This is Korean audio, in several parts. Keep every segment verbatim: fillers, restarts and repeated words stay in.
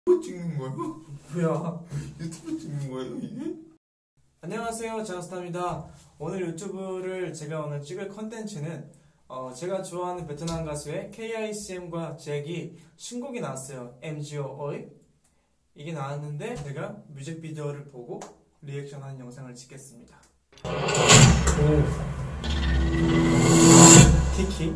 유튜브 찍는 거예요? 뭐야? 유튜브 찍는 거예요 이게? 안녕하세요, 장스타입니다. 오늘 유튜브를 제가 오늘 찍을 컨텐츠는 어, 제가 좋아하는 베트남 가수의 케이아이씨엠과 잭이 신곡이 나왔어요. 엠지오 어이 이게 나왔는데 제가 뮤직비디오를 보고 리액션하는 영상을 찍겠습니다. 오. 티키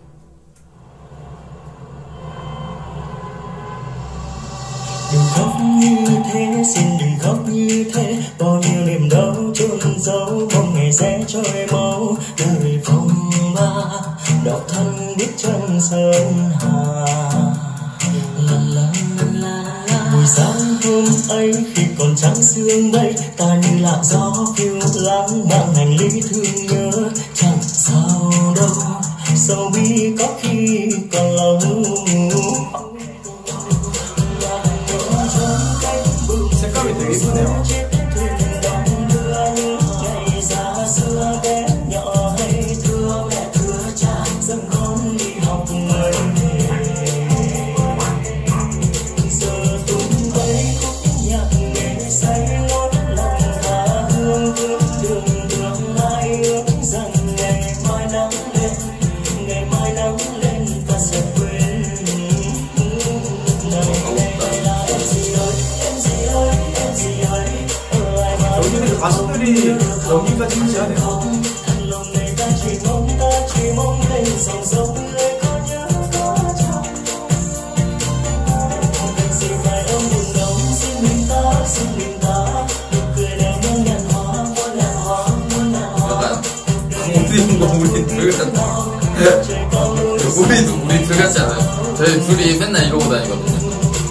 Đừng khóc như thế, xin đừng khóc như thế. Bao nhiêu niềm đau chôn giấu, mong ngày sẽ trôi mau. Đời phong ba, độc thân biết chân sơn hà. La la la la. Buổi sáng hôm ấy khi còn trắng sương mây, ta như làn gió phiêu lãng mang hành lý thương nhớ. Chẳng sao đâu, sầu bi có khi còn lâu. 색감이 되게 이쁘네요. 가수들이 여기까지 같이 하네요. 우리도 우리 둘 같지 않아요? 저희 둘이 맨날 이러고 다니거든요.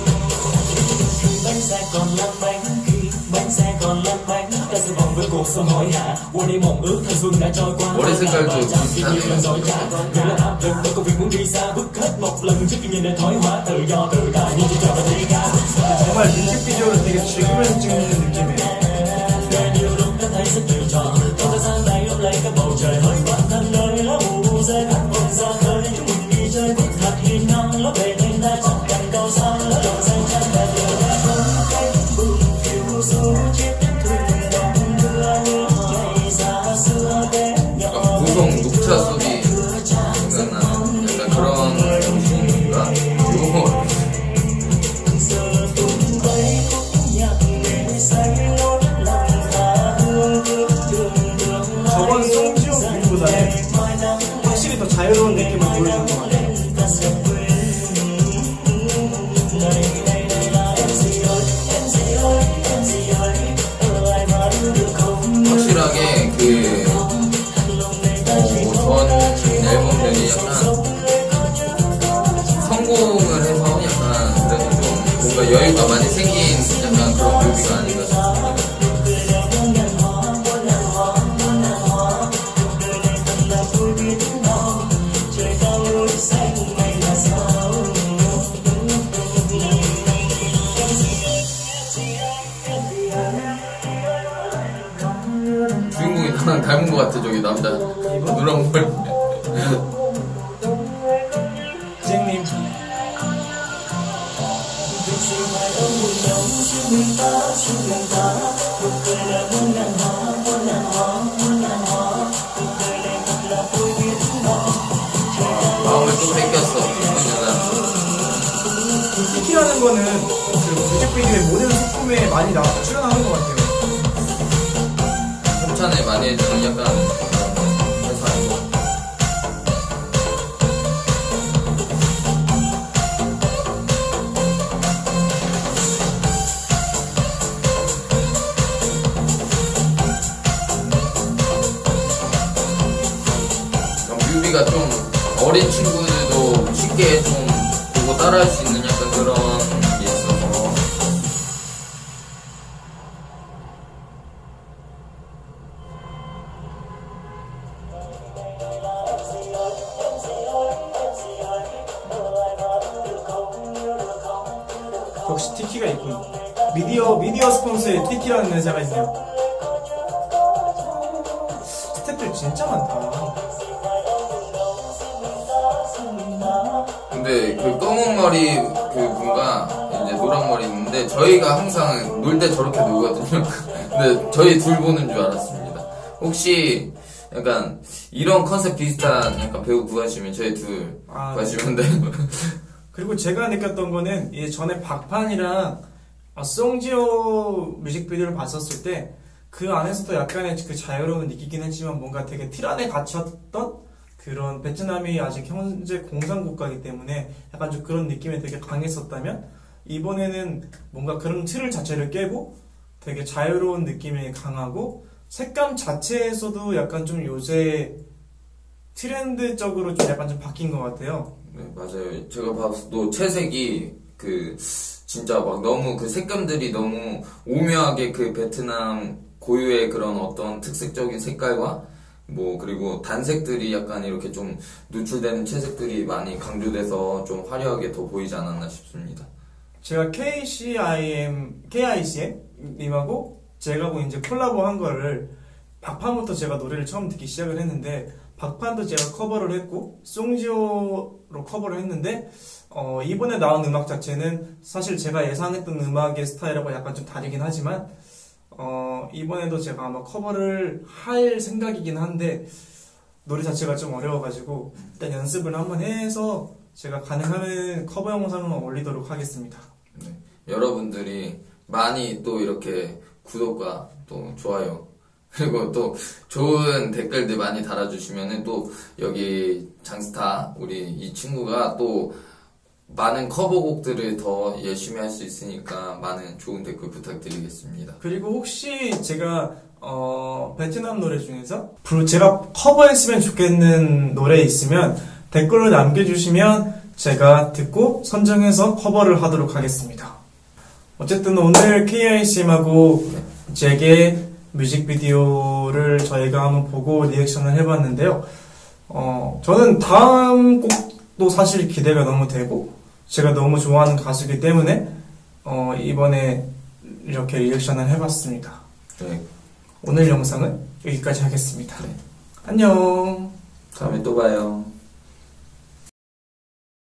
Cuộc sống hối hả, qua đi mộng ước thanh xuân đã trôi qua. 머리 색깔도 nhiều lần dối trá, người là áp lực bởi công việc muốn đi xa, bước hết một lần trước khi nhìn đến thoái hóa tự do tự tại như chỉ trò và đi ca. 정말 뮤직비디오를 되게 즐기면서 찍는 느낌이에요. Nhiều lúc đã thấy rất nhiều trò, trong thời gian này ôm lấy các bầu trời hơi bản thân nơi lá u rơi hát vòng ra khơi, chúng mình đi chơi bước thật hiên ngang, lấp về nên ta chẳng cần câu xa, lỡ đầu xanh chân đẹp điều đã không cách bừng phiêu du chiếc 무성 녹차 속이 생각나는 약간 그런 느낌인가? 이거 저번 송지효 뮤비보다는 확실히 더 자유로운 느낌을 보여준 것 같아요. 확실하게 그 성공을 해서 약간 그래도 좀 뭔가 여유가 많이 생긴 약간 그런 뮤비가 아닌가 싶습니다. 주인공이 나랑 닮은 것 같아. 저기 남자 누런 머리. 잭님 마음을 좀 뺏겼어. 티키라는 거는 그 뮤직비디오의 모든 소품에 많이 나, 출연하는 것 같아요. 협찬에 많이 해주는 약간 회사 아니고. 뮤비가 좀 어린 친구들도 쉽게 좀 보고 따라할 수 있는 약간 그런 게 있어서 역시 티키가 있군. 미디어 미디어 스폰서에 티키라는 회사가 있네요. 스태프들 진짜 많다. 근데 그 검은 머리 그 분과 이제 노란 머리 있는데 저희가 항상 놀 때 저렇게 놀거든요. 근데 저희 둘 보는 줄 알았습니다. 혹시 약간 이런 컨셉 비슷한 약간 배우 구하시면 저희 둘 아, 구하시면 돼요. 그리고 제가 느꼈던 거는 예전에 박판이랑 아, 송지효 뮤직비디오를 봤었을 때 그 안에서도 약간의 그 자유로움을 느끼긴 했지만 뭔가 되게 틀 안에 갇혔던 그런 베트남이 아직 현재 공산국가이기 때문에 약간 좀 그런 느낌이 되게 강했었다면 이번에는 뭔가 그런 틀을 자체를 깨고 되게 자유로운 느낌이 강하고 색감 자체에서도 약간 좀 요새 트렌드적으로 좀 약간 좀 바뀐 것 같아요. 네, 맞아요. 제가 봐도 채색이 그 진짜 막 너무 그 색감들이 너무 오묘하게 그 베트남 고유의 그런 어떤 특색적인 색깔과 뭐 그리고 단색들이 약간 이렇게 좀 노출되는 채색들이 많이 강조돼서 좀 화려하게 더 보이지 않았나 싶습니다. 제가 케이씨아이엠, 케이아이씨엠 님하고 제가 뭐 이제 콜라보 한 거를 박판부터 제가 노래를 처음 듣기 시작을 했는데 박판도 제가 커버를 했고 송지효로 커버를 했는데 어, 이번에 나온 음악 자체는 사실 제가 예상했던 음악의 스타일하고 약간 좀 다르긴 하지만 어, 이번에도 제가 아마 커버를 할 생각이긴 한데 노래 자체가 좀 어려워가지고 일단 연습을 한번 해서 제가 가능하면 커버 영상을 올리도록 하겠습니다. 네, 여러분들이 많이 또 이렇게 구독과 또 좋아요 그리고 또 좋은 댓글들 많이 달아주시면은 또 여기 장스타 우리 이 친구가 또 많은 커버곡들을 더 열심히 할 수 있으니까 많은 좋은 댓글 부탁드리겠습니다. 그리고 혹시 제가 어, 베트남 노래 중에서 제가 커버했으면 좋겠는 노래 있으면 댓글로 남겨주시면 제가 듣고 선정해서 커버를 하도록 하겠습니다. 어쨌든 오늘 케이아이씨엠하고 제게 뮤직비디오를 저희가 한번 보고 리액션을 해봤는데요. 어, 저는 다음 곡도 사실 기대가 너무 되고 제가 너무 좋아하는 가수이기 때문에 어, 이번에 이렇게 리액션을 해봤습니다. 네. 오늘 영상은 여기까지 하겠습니다. 네. 안녕. 다음에 또 봐요.